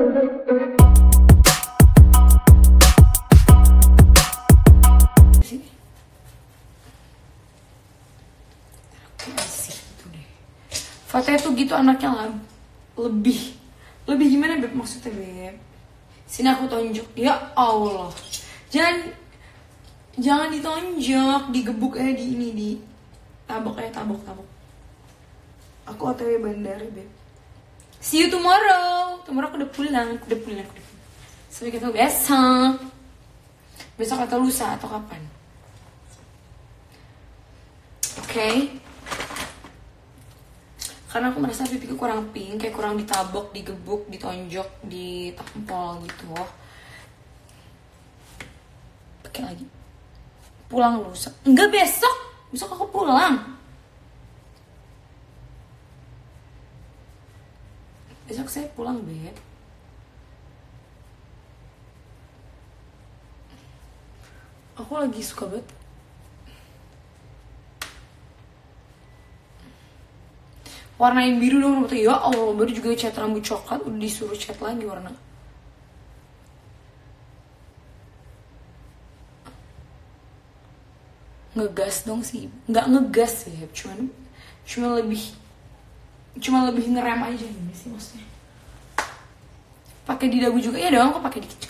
Fotonya tuh gitu anaknya lah. Lebih gimana Beb maksudnya Beb? Sini aku tonjok. Ya Allah. Jangan ditonjok, digebuk di ini, di tabok. Aku OTW bandara Beb. See you tomorrow. Tomorrow aku udah pulang. Sampai ketemu besok atau lusa atau kapan. Oke. Karena aku merasa pipiku kurang pink, kayak kurang ditabok, digebuk, ditonjok, ditampol gitu. Pakai lagi. Pulang lusa. Enggak besok. Besok aku pulang. Besok saya pulang, Beb. Aku lagi suka banget. Warnain biru dong rambutnya. Ya Allah, baru juga cat rambut coklat, udah disuruh cat lagi warna. Ngegas dong sih. Nggak ngegas ya, cuma lebih ngerem aja gini sih maksudnya. Pakai di dagu juga ya dong, kok pakai dikit.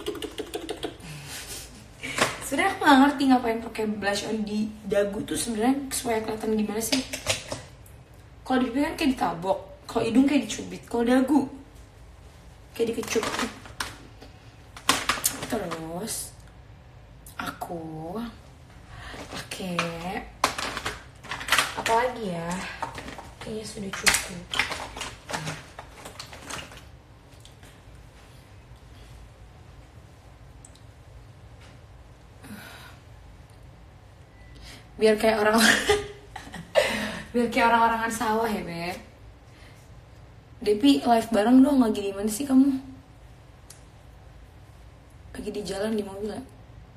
Sebenarnya aku nggak ngerti ngapain pakai blush on di dagu tuh sebenarnya supaya kelihatan gimana sih. Kalau di pipi kan kayak ditabok, kalau hidung kayak dicubit, kalau dagu kayak dikecup. Terus aku pakai apa lagi ya? Kayaknya sudah cukup. Biar kayak orang-orangan sawah ya, Beb. Depi live bareng dong, lagi di mana sih kamu? Lagi di jalan, di mobil ya?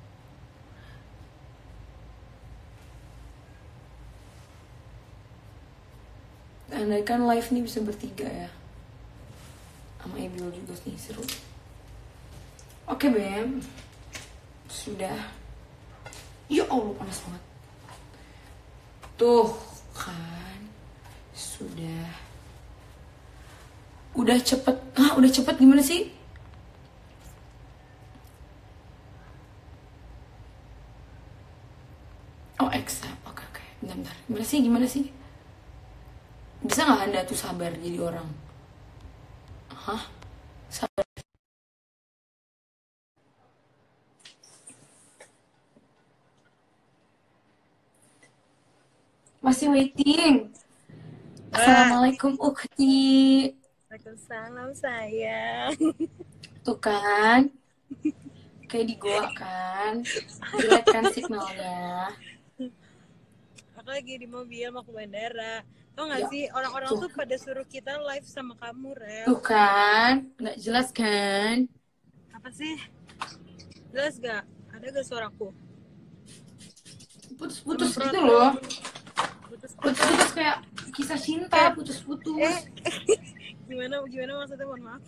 Andai kan live nih bisa bertiga ya. Sama Ebil juga nih, seru. Oke, Beb. Sudah. Ya Allah, panas banget. Tuh kan. Sudah cepet. Udah cepet gimana sih? Oh, accept. Oke. Bentar. Gimana sih? Bisa gak Anda tuh sabar jadi orang? Hah? Sabar. Masih waiting. Assalamualaikum Ukti. Waalaikumsalam sayang. Tuh kan. Kayak di goa kan. Jelek kan signalnya. Aku lagi di mobil mau ke bandara. Tau gak Ya, sih orang-orang tuh pada suruh kita live sama kamu, Rel. Tuh kan. Gak jelas kan. Apa sih? Jelas gak? Ada gak suaraku? Putus-putus gitu loh. Putus-putus kayak kisah cinta. Putus-putus. Gimana maksudnya, mohon maaf.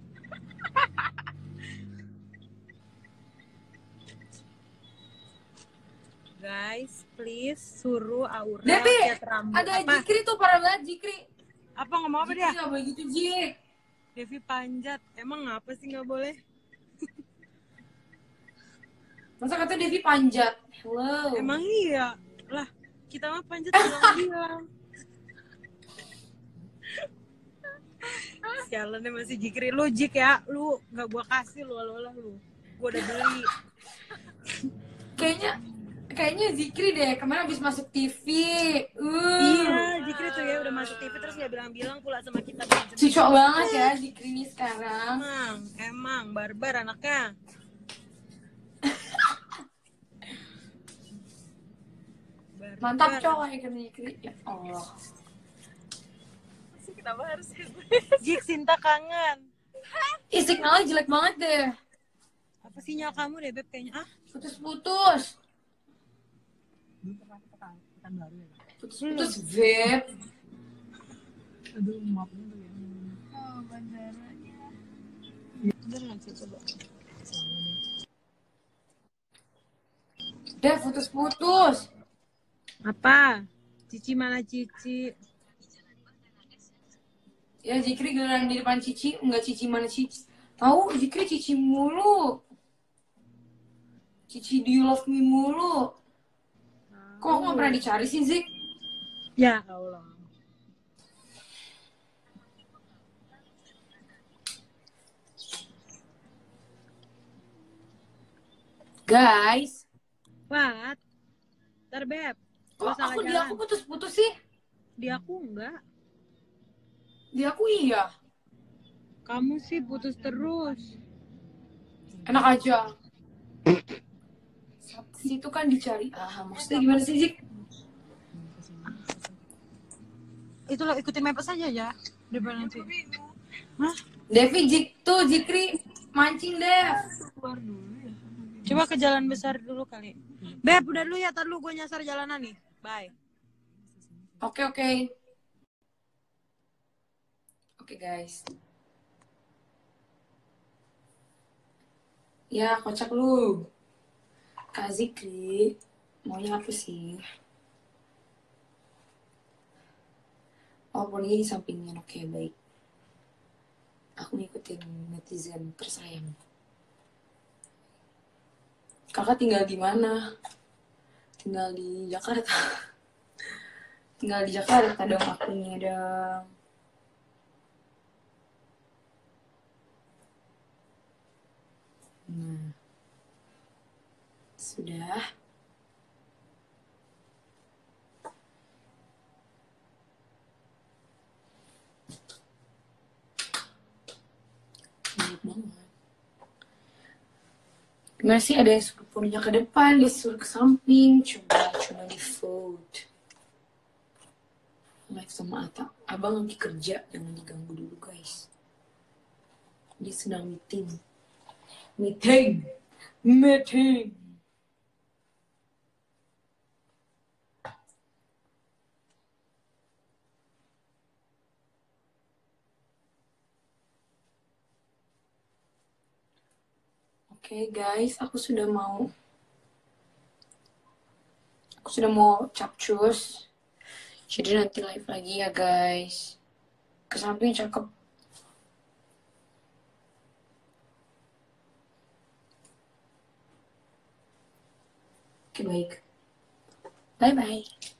Guys, please suruh Aurel cat rambut. Ada apa? Jikri tuh parah banget, Jikri. Apa ngomong apa dia? Jikri gak boleh gitu, Jik. Devi panjat. Emang ngapa sih gak boleh? Masa kata Devi panjat? Hello. Emang iya? Lah, kita mah panjat bilang. Sialan deh masih Jikri. Lu Jik ya, lu gak gua kasih lu. Gua udah beli. Kayaknya Zikri deh, kemarin habis masuk TV. Iya, Zikri tuh ya udah masuk TV terus gak bilang-bilang pula sama kita. Cocok banget ya Zikri nih sekarang. Emang barbar anaknya. Mantap cowok ya Zikri. Ya Allah. Kenapa harus Jik, Sinta kangen. Signalnya jelek banget deh. Apa sinyal kamu deh, Beb, kayaknya? Putus-putus. Putus-putus, Beb. Aduh, maafnya tuh ya. Oh, bandaranya. sih coba. Dev, putus-putus. Apa? Cici mana Cici? Ya Zikri giliran di depan Cici, enggak Cici mana Cici. Tahu Zikri Cici mulu. Cici do you love me mulu. Kok aku gak pernah dicari sih Zik? Ya Allah. Guys, What? Ntar Beb, gue kok salah aku jalan. putus-putus sih? Di aku enggak. Di aku iya. Kamu sih putus terus. Enak aja. Situ kan dicari. Maksudnya gimana sih Zik? Itu lo ikutin mapes aja ya. Depan nanti. Hah? Devi Zikri mancing Dev. Coba ke jalan besar dulu kali. Beb, udah dulu ya, tar lu gue nyasar jalanan nih. Bye. Oke. Oke guys. Ya kocak lu. Kak Zikri, maunya apa sih? Oh, pokoknya di sampingnya. Oke, baik. Aku ngikutin netizen tersayang. Kakak tinggal di mana? Tinggal di Jakarta. Tinggal di Jakarta dong akunya dong. Nah, sudah. Baik banget. Gimana sih ada yang suruh punya ke depan, dia suruh ke samping, cuma di vote. Live sama Ata. Abang lagi kerja, jangan diganggu dulu guys. Dia sedang meeting. Oke guys, aku sudah mau capcus. Jadi nanti live lagi ya guys. Ke samping cakep. Oke baik. Bye bye.